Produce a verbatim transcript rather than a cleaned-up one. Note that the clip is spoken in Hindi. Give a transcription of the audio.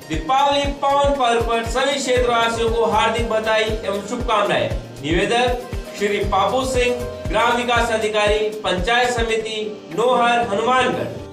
दीपावली पावन पर्व पर सभी क्षेत्रवासियों को हार्दिक बधाई एवं शुभकामनाएं। निवेदक श्री पापू सिंह, ग्राम विकास अधिकारी, पंचायत समिति नोहर, हनुमानगढ़।